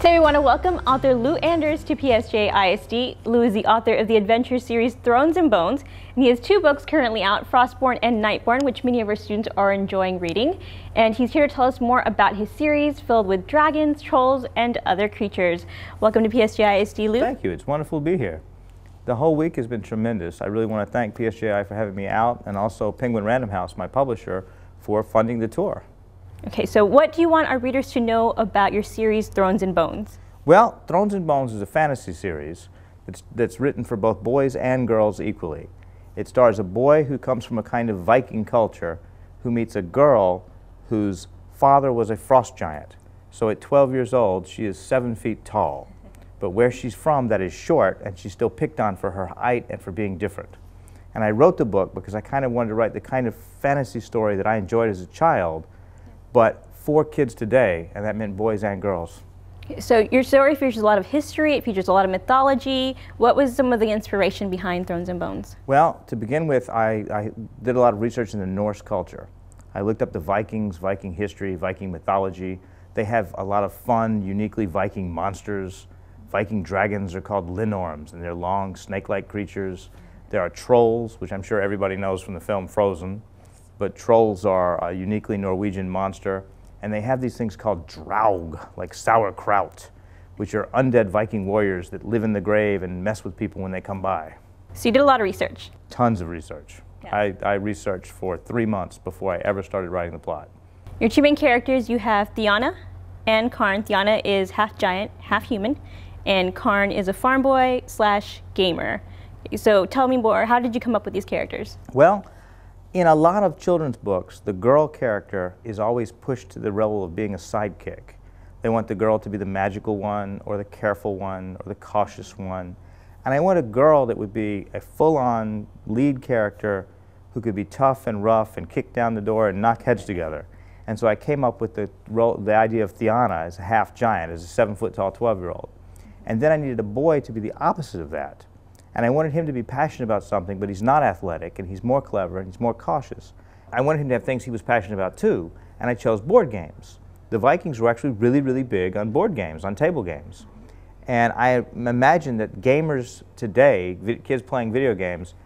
Today we want to welcome author Lou Anders to PSJ ISD. Lou is the author of the adventure series Thrones and Bones, and he has two books currently out, Frostborn and Nightborn, which many of our students are enjoying reading. And he's here to tell us more about his series filled with dragons, trolls, and other creatures. Welcome to PSJ ISD, Lou. Thank you. It's wonderful to be here. The whole week has been tremendous. I really want to thank PSJI for having me out, and also Penguin Random House, my publisher, for funding the tour. Okay, so what do you want our readers to know about your series Thrones and Bones? Well, Thrones and Bones is a fantasy series that's written for both boys and girls equally. It stars a boy who comes from a kind of Viking culture who meets a girl whose father was a frost giant. So at 12 years old, she is 7 feet tall. But where she's from, that is short, and she's still picked on for her height and for being different. And I wrote the book because I kind of wanted to write the kind of fantasy story that I enjoyed as a child, but for kids today, and that meant boys and girls. So your story features a lot of history, it features a lot of mythology. What was some of the inspiration behind Thrones and Bones? Well, to begin with, I did a lot of research in the Norse culture. I looked up the Vikings, Viking history, Viking mythology. They have a lot of fun, uniquely Viking monsters. Viking dragons are called linorms, and they're long, snake-like creatures. There are trolls, which I'm sure everybody knows from the film Frozen. But trolls are a uniquely Norwegian monster, and they have these things called draug, like sauerkraut, which are undead Viking warriors that live in the grave and mess with people when they come by. So you did a lot of research. Tons of research. Yeah. I researched for 3 months before I ever started writing the plot. Your two main characters, you have Theanna and Karn. Theanna is half giant, half human, and Karn is a farm boy / gamer. So tell me more, how did you come up with these characters? Well, in a lot of children's books, the girl character is always pushed to the level of being a sidekick. They want the girl to be the magical one, or the careful one, or the cautious one. And I want a girl that would be a full-on lead character who could be tough and rough and kick down the door and knock heads together. And so I came up with the idea of Theanna as a half giant, as a 7-foot-tall 12-year-old. And then I needed a boy to be the opposite of that. And I wanted him to be passionate about something, but he's not athletic, and he's more clever, and he's more cautious. I wanted him to have things he was passionate about too, and I chose board games. The Vikings were actually really, really big on board games, on table games. And I imagine that gamers today, kids playing video games,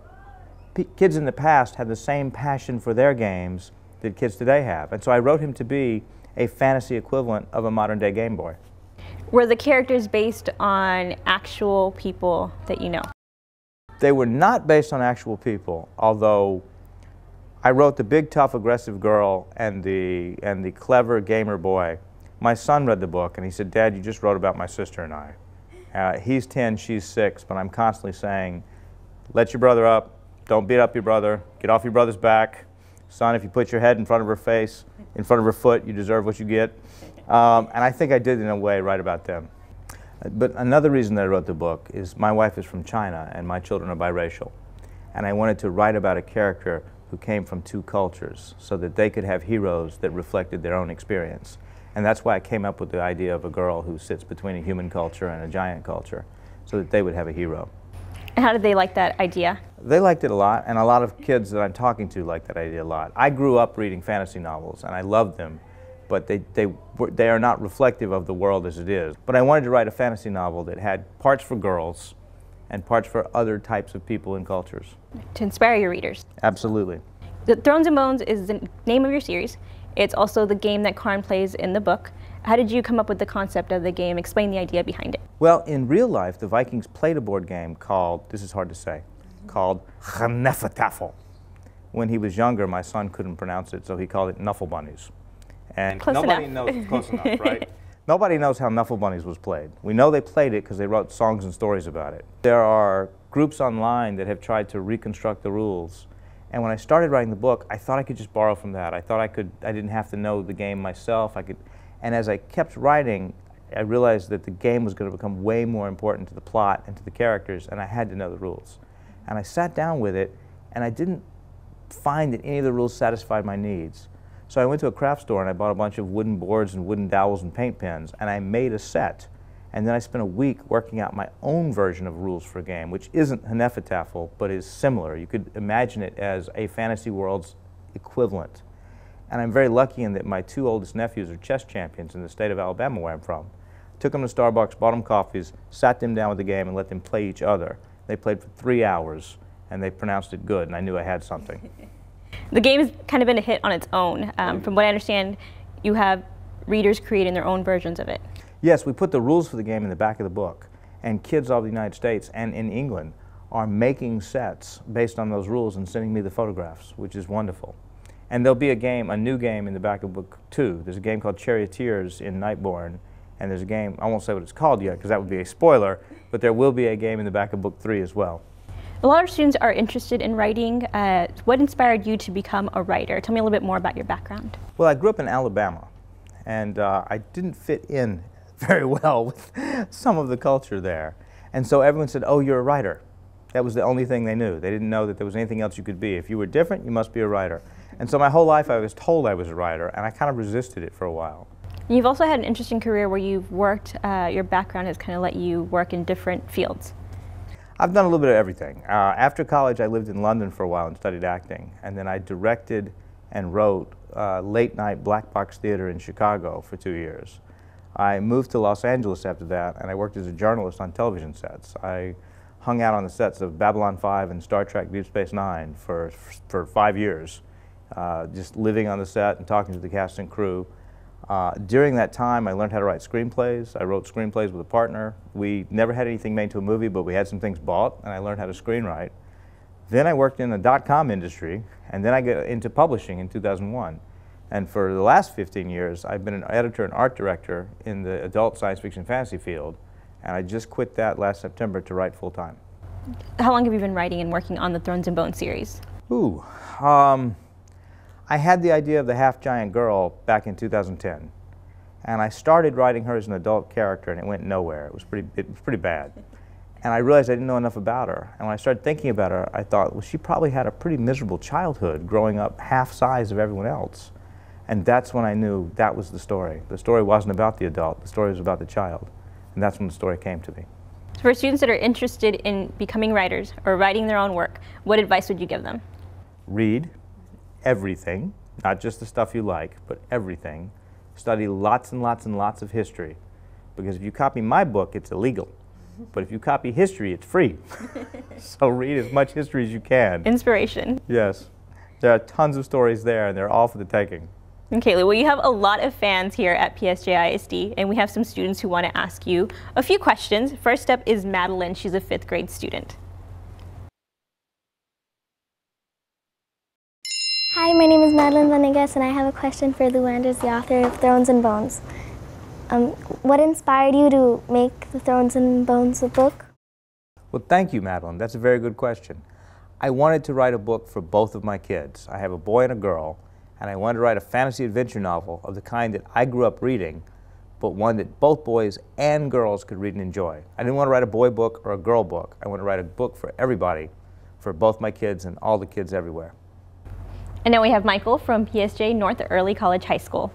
kids in the past had the same passion for their games that kids today have. And so I wrote him to be a fantasy equivalent of a modern-day Game Boy. Were the characters based on actual people that you know? They were not based on actual people, although I wrote the big, tough, aggressive girl and the clever gamer boy. My son read the book and he said, "Dad, you just wrote about my sister and I." He's 10, she's 6, but I'm constantly saying, let your brother up, don't beat up your brother, get off your brother's back. Son, if you put your head in front of her face, in front of her foot, you deserve what you get. And I think I did, in a way, write about them. But another reason that I wrote the book is my wife is from China and my children are biracial. And I wanted to write about a character who came from two cultures so that they could have heroes that reflected their own experience. And that's why I came up with the idea of a girl who sits between a human culture and a giant culture, so that they would have a hero. And how did they like that idea? They liked it a lot, and a lot of kids that I'm talking to like that idea a lot. I grew up reading fantasy novels, and I loved them, but they are not reflective of the world as it is. But I wanted to write a fantasy novel that had parts for girls and parts for other types of people and cultures. To inspire your readers. Absolutely. The Thrones and Bones is the name of your series. It's also the game that Karn plays in the book. How did you come up with the concept of the game? Explain the idea behind it. Well, in real life, the Vikings played a board game called, this is hard to say, called Hnefatafl. When he was younger, my son couldn't pronounce it, so he called it Knuffle Bunnies. And close nobody enough. knows, close enough, right? Nobody knows how Knuffle Bunnies was played. We know they played it because they wrote songs and stories about it. There are groups online that have tried to reconstruct the rules. And when I started writing the book, I thought I could just borrow from that. I thought I didn't have to know the game myself. And as I kept writing, I realized that the game was going to become way more important to the plot and to the characters, and I had to know the rules. And I sat down with it, and I didn't find that any of the rules satisfied my needs. So I went to a craft store and I bought a bunch of wooden boards and wooden dowels and paint pens, and I made a set. And then I spent a week working out my own version of rules for a game, which isn't Hnefatafl, but is similar. You could imagine it as a fantasy world's equivalent. And I'm very lucky in that my two oldest nephews are chess champions in the state of Alabama, where I'm from. took them to Starbucks, bought them coffees, sat them down with the game, and let them play each other. They played for 3 hours, and they pronounced it good, and I knew I had something. The game has kind of been a hit on its own. From what I understand, you have readers creating their own versions of it. Yes, we put the rules for the game in the back of the book, and kids all over the United States and in England are making sets based on those rules and sending me the photographs, which is wonderful. And there'll be a new game in the back of book 2. There's a game called Charioteers in Nightborn, and there's a game, I won't say what it's called yet because that would be a spoiler, but there will be a game in the back of book 3 as well. A lot of students are interested in writing. What inspired you to become a writer? Tell me a little bit more about your background. Well, I grew up in Alabama, and I didn't fit in very well with some of the culture there. And so everyone said, oh, you're a writer. That was the only thing they knew. They didn't know that there was anything else you could be. If you were different, you must be a writer. And so my whole life I was told I was a writer, and I kind of resisted it for a while. You've also had an interesting career where you've worked, your background has kind of let you work in different fields. I've done a little bit of everything. After college, I lived in London for a while and studied acting, and then I directed and wrote late-night black box theater in Chicago for 2 years. I moved to Los Angeles after that, and I worked as a journalist on television sets. I hung out on the sets of Babylon 5 and Star Trek Deep Space Nine for 5 years, just living on the set and talking to the cast and crew. During that time, I learned how to write screenplays. I wrote screenplays with a partner. We never had anything made to a movie, but we had some things bought, and I learned how to screenwrite. Then I worked in the .com industry, and then I got into publishing in 2001. And for the last 15 years, I've been an editor and art director in the adult science fiction fantasy field, and I just quit that last September to write full-time. How long have you been writing and working on the Thrones and Bones series? Ooh, I had the idea of the half-giant girl back in 2010, and I started writing her as an adult character, and it went nowhere. It was pretty bad. And I realized I didn't know enough about her. And when I started thinking about her, I thought, well, she probably had a pretty miserable childhood growing up half size of everyone else. And that's when I knew that was the story. The story wasn't about the adult, the story was about the child. And that's when the story came to me. So for students that are interested in becoming writers or writing their own work, what advice would you give them? Read everything, not just the stuff you like, but everything. Study lots and lots and lots of history. Because if you copy my book, it's illegal. But if you copy history, it's free. So read as much history as you can. Inspiration. Yes. There are tons of stories there, and they're all for the taking. And Kaylee, well, you have a lot of fans here at PSJ ISD, and we have some students who want to ask you a few questions. First up is Madeline. She's a 5th grade student. Hi, my name is Madeline Venegas, and I have a question for Lou Anders, the author of Thrones and Bones. What inspired you to make the Thrones and Bones a book? Well, thank you, Madeline. That's a very good question. I wanted to write a book for both of my kids. I have a boy and a girl, and I wanted to write a fantasy adventure novel of the kind that I grew up reading, but one that both boys and girls could read and enjoy. I didn't want to write a boy book or a girl book. I want to write a book for everybody, for both my kids and all the kids everywhere. And now we have Michael from PSJ North Early College High School.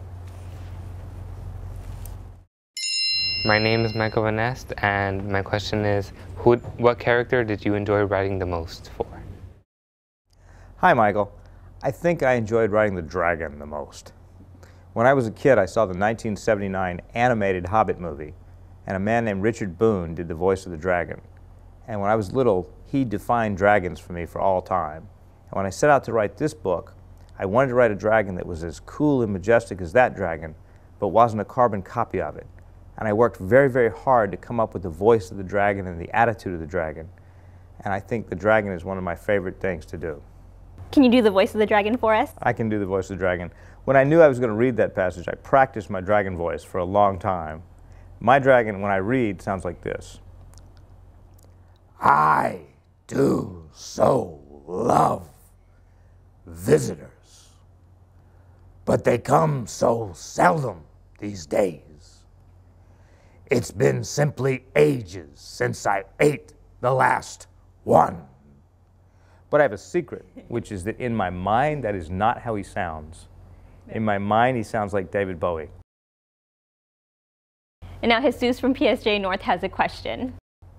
My name is Michael Van Nest, and my question is, what character did you enjoy writing the most for? Hi, Michael. I think I enjoyed writing the dragon the most. When I was a kid, I saw the 1979 animated Hobbit movie, and a man named Richard Boone did the voice of the dragon. And when I was little, he defined dragons for me for all time. And when I set out to write this book, I wanted to write a dragon that was as cool and majestic as that dragon, but wasn't a carbon copy of it. And I worked very, very hard to come up with the voice of the dragon and the attitude of the dragon. And I think the dragon is one of my favorite things to do. Can you do the voice of the dragon for us? I can do the voice of the dragon. When I knew I was going to read that passage, I practiced my dragon voice for a long time. My dragon, when I read, sounds like this. I do so love visitors, but they come so seldom these days. It's been simply ages since I ate the last one. But I have a secret, which is that in my mind, that is not how he sounds. In my mind, he sounds like David Bowie. And now Jesus from PSJ North has a question.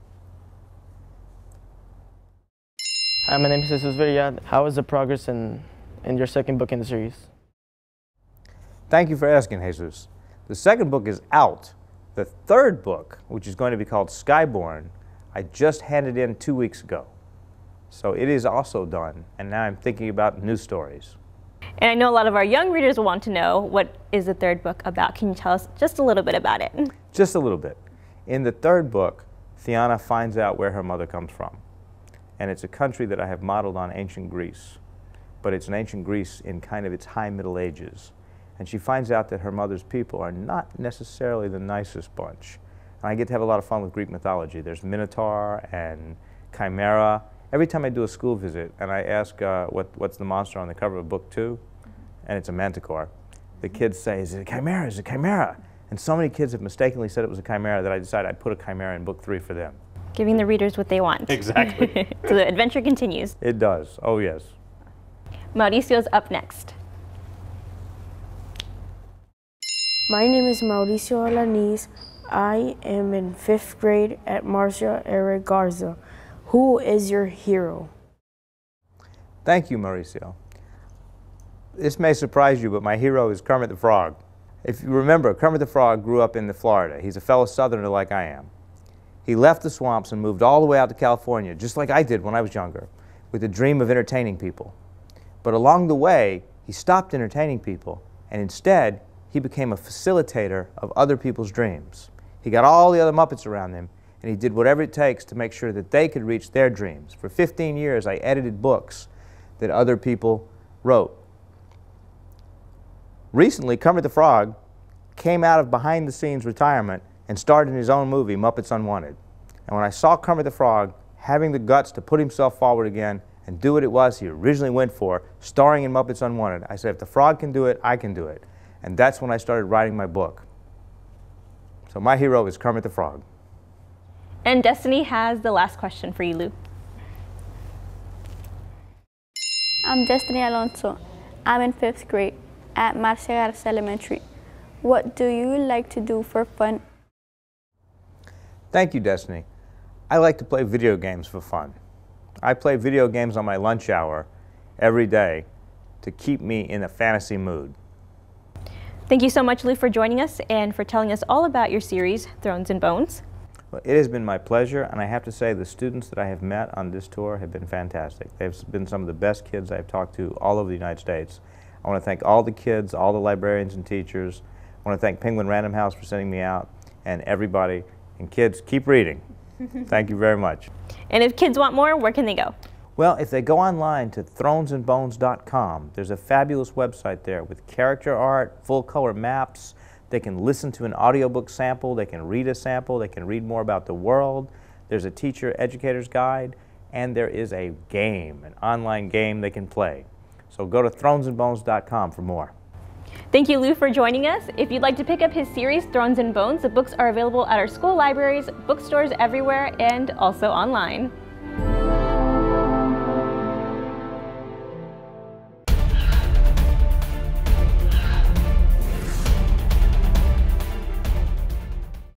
Hi, my name is Jesus Villarreal. How is the progress in your second book in the series? Thank you for asking, Jesus. The second book is out, The third book, which is going to be called Skyborn, I just handed in 2 weeks ago. So it is also done, and now I'm thinking about new stories. And I know a lot of our young readers will want to know, what is the third book about? Can you tell us just a little bit about it? Just a little bit. In the third book, Theana finds out where her mother comes from. And it's a country that I have modeled on ancient Greece. But it's an ancient Greece in kind of its high Middle Ages. And she finds out that her mother's people are not necessarily the nicest bunch. And I get to have a lot of fun with Greek mythology. There's Minotaur and Chimera. Every time I do a school visit and I ask what's the monster on the cover of book 2, and it's a manticore, the kids say, is it a chimera? Is it a chimera? And so many kids have mistakenly said it was a chimera that I decided I'd put a chimera in book 3 for them. Giving the readers what they want. Exactly. So the adventure continues. It does. Oh, yes. Mauricio's up next. My name is Mauricio Alaniz. I am in 5th grade at Marcia Eric Garza. Who is your hero? Thank you, Mauricio. This may surprise you, but my hero is Kermit the Frog. If you remember, Kermit the Frog grew up in Florida. He's a fellow Southerner like I am. He left the swamps and moved all the way out to California, just like I did when I was younger, with the dream of entertaining people. But along the way, he stopped entertaining people, and instead, he became a facilitator of other people's dreams. He got all the other Muppets around him, and he did whatever it takes to make sure that they could reach their dreams. For 15 years, I edited books that other people wrote. Recently, Kermit the Frog came out of behind-the-scenes retirement and starred in his own movie, Muppets Unwanted. And when I saw Kermit the Frog having the guts to put himself forward again and do what it was he originally went for, starring in Muppets Unwanted, I said, if the Frog can do it, I can do it. And that's when I started writing my book. So my hero is Kermit the Frog. And Destiny has the last question for you, Lou. I'm Destiny Alonso. I'm in 5th grade at Marcia Garza Elementary. What do you like to do for fun? Thank you, Destiny. I like to play video games for fun. I play video games on my lunch hour every day to keep me in a fantasy mood. Thank you so much, Lou, for joining us and for telling us all about your series, Thrones and Bones. Well, it has been my pleasure, and I have to say the students that I have met on this tour have been fantastic. They've been some of the best kids I've talked to all over the United States. I want to thank all the kids, all the librarians and teachers. I want to thank Penguin Random House for sending me out, and everybody. And kids, keep reading. Thank you very much. And if kids want more, where can they go? Well, if they go online to thronesandbones.com, there's a fabulous website there with character art, full-color maps. They can listen to an audiobook sample, they can read a sample, they can read more about the world. There's a teacher educator's guide, and there is a game, an online game they can play. So go to thronesandbones.com for more. Thank you, Lou, for joining us. If you'd like to pick up his series, Thrones and Bones, the books are available at our school libraries, bookstores everywhere, and also online.